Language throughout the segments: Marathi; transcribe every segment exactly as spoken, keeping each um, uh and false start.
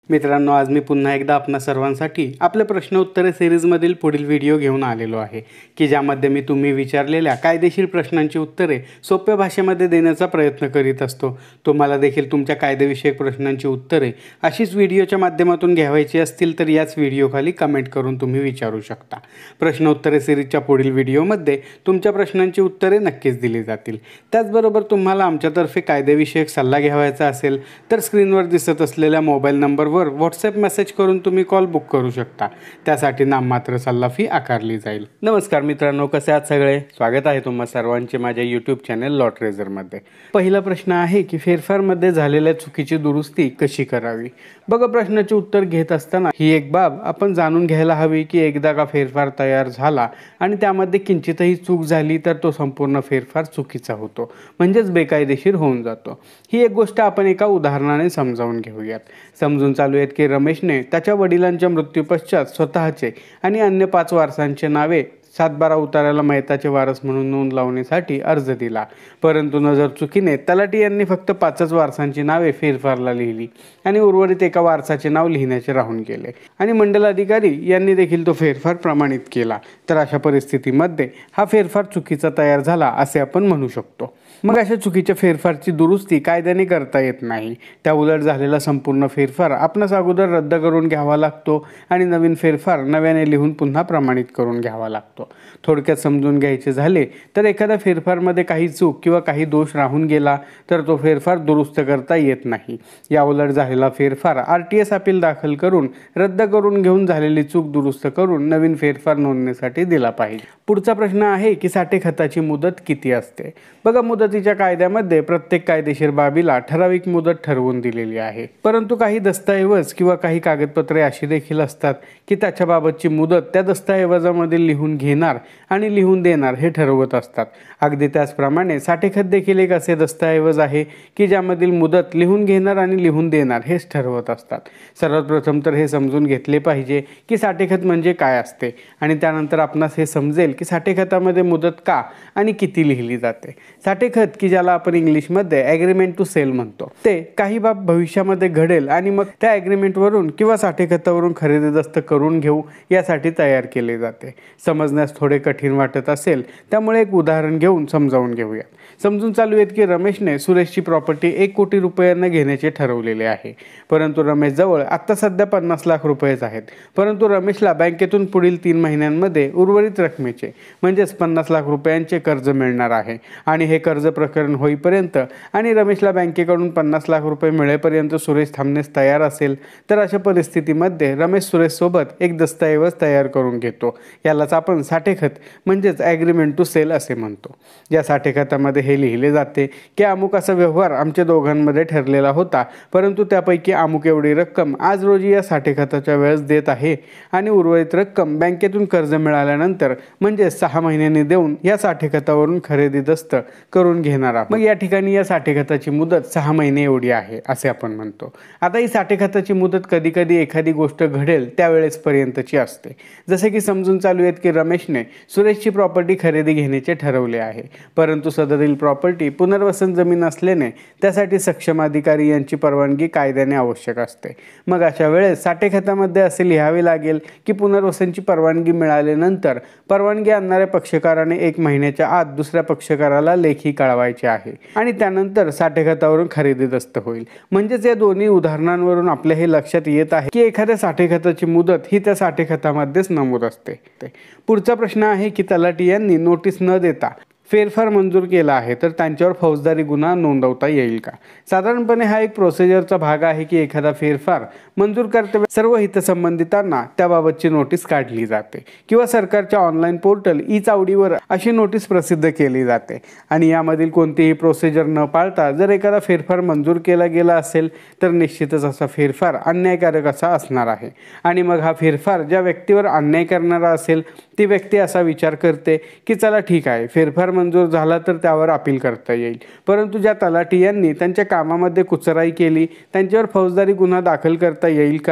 मित्रांनो, आज मी पुन्हा एकदा आपणा सर्वांसाठी आपल्या प्रश्न उत्तरे सिरीजमधील पुढील व्हिडिओ घेऊन आलेलो आहे की ज्यामध्ये मी तुम्ही विचारलेल्या कायदेशीर प्रश्नांची उत्तरे सोप्या भाषेमध्ये देण्याचा प्रयत्न करीत असतो। तुम्हाला देखील तुमच्या कायदेविषयक प्रश्नांची उत्तरे अशीच व्हिडिओच्या माध्यमातून घ्यावायची असतील तर याच व्हिडिओखाली कमेंट करून तुम्ही विचारू शकता। प्रश्न उत्तरे सिरीजच्या पुढील व्हिडिओमध्ये तुमच्या प्रश्नांची उत्तरे नक्कीच दिली जातील। त्याचबरोबर तुम्हाला आमच्यातर्फे कायदेविषयक सल्ला घ्यावायचा असेल तर स्क्रीनवर दिसत असलेल्या मोबाईल नंबर वर व्हॉट्सॲप मेसेज करून तुम्ही कॉल बुक करू शकता। त्यासाठी नाममात्र सल्ला फी आकारली जाईल। नमस्कार मित्रांनो, कसे आहात सगळे? स्वागत आहे तुम्हा सर्वांचे माझ्या यूट्यूब चॅनल लॉ ट्रेझरमध्ये। पहिला प्रश्न आहे की फेरफारमध्ये झालेल्या चुकीची दुरुस्ती कशी करावी। बघा, प्रश्नाचे उत्तर घेत असताना ही एक बाब आपण जाणून घ्यायला हवी की एकदा का फेरफार तयार झाला आणि त्यामध्ये किंचितही चूक झाली तर तो संपूर्ण फेरफार चुकीचा होतो, म्हणजेच बेकायदेशीर होऊन जातो। ही एक गोष्ट आपण एका उदाहरणाने समजावून घेऊयात। समजून चालू आहेत की रमेशने त्याच्या वडिलांच्या मृत्यूपश्चात स्वतःचे आणि अन्य पाच वारसांचे नावे सातबारा उतार्याला मयताचे वारस म्हणून नोंद लावण्यासाठी अर्ज दिला, परंतु नजर चुकीने तलाठी यांनी फक्त पाचच वारसांची नावे फेरफारला लिहिली आणि उर्वरित एका वारसाचे नाव लिहिण्याचे राहून गेले आणि मंडलाधिकारी यांनी देखील तो फेरफार प्रमाणित केला। तर अशा परिस्थितीमध्ये हा फेरफार चुकीचा तयार झाला असे आपण म्हणू शकतो। मग अशा चुकीच्या फेरफारची दुरुस्ती कायद्याने करता येत नाही। त्या उलट झालेला संपूर्ण फेरफार आपणास अगोदर रद्द करून घ्यावा लागतो आणि नवीन फेरफार नव्याने लिहून पुन्हा प्रमाणित करून घ्यावा लागतो। थोडक्यात समजून घ्यायचे झाले तर एखाद्या फेरफारमध्ये काही चूक किंवा काही दोष राहून गेला तर तो फेरफार दुरुस्त करता येत नाही। या उलट झालेला फेरफार आर टी एस अपील दाखल करून रद्द करून घेऊन झालेली चूक दुरुस्त करून नवीन फेरफार नोंदणीसाठी दिला पाहिजे। पुढचा प्रश्न आहे की साठे खताची मुदत किती असते। बघा, मुदतीच्या कायद्यामध्ये प्रत्येक कायदेशीर बाबीला ठराविक मुदत ठरवून दिलेली आहे, परंतु काही दस्तऐवज किंवा काही कागदपत्रे अशी देखील असतात की त्याच्याबाबतची मुदत त्या दस्तऐवजामध्ये लिहून घेणार आणि लिहून देणार हे ठरवत असतात। अगदी त्याचप्रमाणे साठेखत देखील एक असे दस्तऐवज आहे की ज्यामधील मुदत लिहून घेणार आणि लिहून देणार हेच ठरवत असतात। सर्वात प्रथम तर हे समजून घेतले पाहिजे की साठेखत म्हणजे काय असते आणि त्यानंतर आपणास हे समजेल की साठेखतामध्ये मुदत का आणि किती लिहिली जाते। साठेखत की ज्याला आपण इंग्लिशमध्ये ॲग्रीमेंट टू सेल म्हणतो, ते काही बाब भविष्यामध्ये घडेल आणि मग त्या ॲग्रीमेंटवरून किंवा साठेखतावरून खरेदी दस्त करून घेऊ यासाठी तयार केले जाते। समजण्यास थोडे कठीण वाटत असेल त्यामुळे एक उदाहरण घेऊन समजावून घेऊया। समजून चालू आहेत की रमेशने सुरेशची प्रॉपर्टी एक कोटी रुपयांना घेण्याचे ठरवलेले आहे, परंतु रमेशजवळ आत्ता सध्या पन्नास लाख रुपयेच आहेत, परंतु रमेशला बँकेतून पुढील तीन महिन्यांमध्ये उर्वरित रकमेचे म्हणजेच पन्नास लाख रुपयांचे कर्ज मिळणार आहे आणि हे कर्ज प्रकरण होईपर्यंत आणि रमेशला बँकेकडून पन्नास लाख रुपये मिळेपर्यंत सुरेश थांबण्यास तयार असेल तर अशा परिस्थितीमध्ये रमेश सुरेशसोबत एक दस्तऐवज तयार करून घेतो। यालाच आपण साठेखत म्हणजेच ॲग्रीमेंट टू सेल असे म्हणतो। या साठेखतामध्ये हे लिहिले जाते की अमुक असा व्यवहार आमच्या दोघांमध्ये ठरलेला होता, परंतु त्यापैकी अमुक एवढी रक्कम आज रोजी या साठेखताच्या वेळेस देत आहे आणि उर्वरित रक्कम बँकेतून कर्ज मिळाल्यानंतर म्हणजे सहा महिन्यांनी देऊन या साठेखतावरून खरेदी दस्त करून घेणार आहोत। मग या ठिकाणी या साठेखताची मुदत सहा महिने एवढी आहे असे आपण म्हणतो। आता ही साठेखताची मुदत कधी कधी एखादी गोष्ट घडेल त्यावेळेस पर्यंतची असते। जसे की समजून चालू आहेत की रमेशने सुरेशची प्रॉपर्टी खरेदी घेण्याचे ठरवले आहे, परंतु सदरील प्रॉपर्टी पुनर्वसन जमीन असल्याने त्यासाठी सक्षम अधिकारी यांची परवानगी कायद्याने आवश्यक असते। मग अशा वेळेस साठेखतामध्ये असे लिहावे लागेल की पुनर्वसनची परवानगी मिळाल्यानंतर परवानगी आणणाऱ्या पक्षकाराने एक महिन्याच्या आत दुसऱ्या पक्षकाराला लेखी कळवायचे आहे आणि त्यानंतर साठेखतावरून खरेदी दस्त होईल। म्हणजेच या दोन्ही उदाहरणांवरून आपल्या हे लक्षात येत आहे की एखाद्या साठेखताची मुदत ही त्या साठेखतामध्येच नमूद असते। पुढचा प्रश्न आहे की तलाठी यांनी नोटीस न देता फेरफार मंजूर केला आहे तर त्यांच्यावर फौजदारी गुन्हा नोंदवता येईल का। साधारणपणे हा एक प्रोसिजरचा भाग आहे की एखादा फेरफार मंजूर करते सर्व हितसंबंधितांना त्याबाबतची नोटीस काढली जाते किंवा सरकारच्या ऑनलाईन पोर्टल ई चावडीवर अशी नोटीस प्रसिद्ध केली जाते आणि यामधील कोणतीही प्रोसिजर न पाळता जर एखादा फेरफार मंजूर केला गेला असेल तर निश्चितच असा फेरफार अन्यायकारक असा असणार आहे आणि मग हा फेरफार ज्या व्यक्तीवर अन्याय करणारा असेल ती व्यक्ती असा विचार करते की चला ठीक आहे, फेरफार मंजूर झाला तर त्यावर अपील करता येईल, परंतु ज्या तलाठी यांनी त्यांच्या कामामध्ये कुचराई केली त्यांच्यावर फौजदारी गुन्हा दाखल करता येईल का।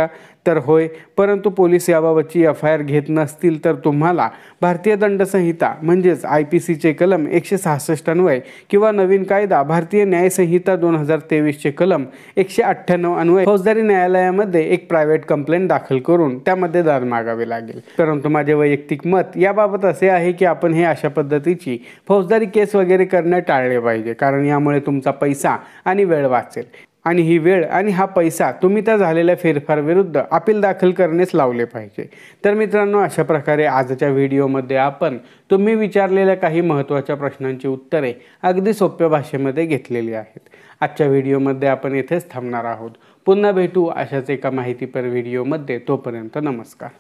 तर होय, परंतु पोलीस याबाबतची एफ आय आर घेत नसतील तर तुम्हाला भारतीय दंड संहिता म्हणजेच आय पी सीचे कलम एकशे सहासष्ट अन्वय किंवा नवीन कायदा भारतीय न्याय संहिता दोन हजार तेवीसचे कलम एकशे अठ्ठ्याण्णव अन्वय फौजदारी न्यायालयामध्ये एक प्रायव्हेट कंप्लेंट दाखल करून त्यामध्ये दाद मागावे लागेल। परंतु माझे वैयक्तिक मत याबाबत असे आहे की आपण हे अशा पद्धतीची फौजदारी केस वगैरे करणे टाळले पाहिजे, कारण यामुळे तुमचा पैसा आणि वेळ वाचेल आणि ही वेळ आणि हा पैसा तुम्ही त्या झालेल्या फेरफार विरुद्ध अपील दाखल करण्यास लावले पाहिजे। तर मित्रांनो, अशा प्रकारे आजच्या व्हिडिओमध्ये आपण तुम्ही विचारलेल्या काही महत्त्वाच्या प्रश्नांची उत्तरे अगदी सोप्या भाषेमध्ये घेतलेली आहेत। आजच्या व्हिडिओमध्ये आपण येथेच थांबणार आहोत। पुन्हा भेटू अशाच एका माहितीपर व्हिडिओमध्ये। तोपर्यंत नमस्कार।